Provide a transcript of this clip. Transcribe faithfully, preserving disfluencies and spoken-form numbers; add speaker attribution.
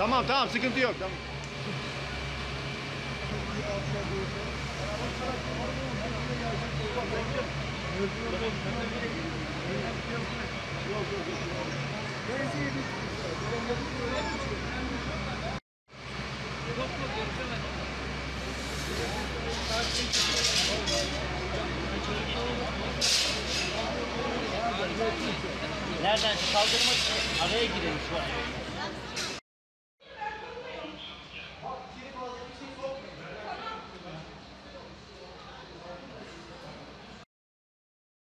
Speaker 1: Tamam tamam sıkıntı yok. Tamam.
Speaker 2: Nereden kaldırmak için araya girelim şu an.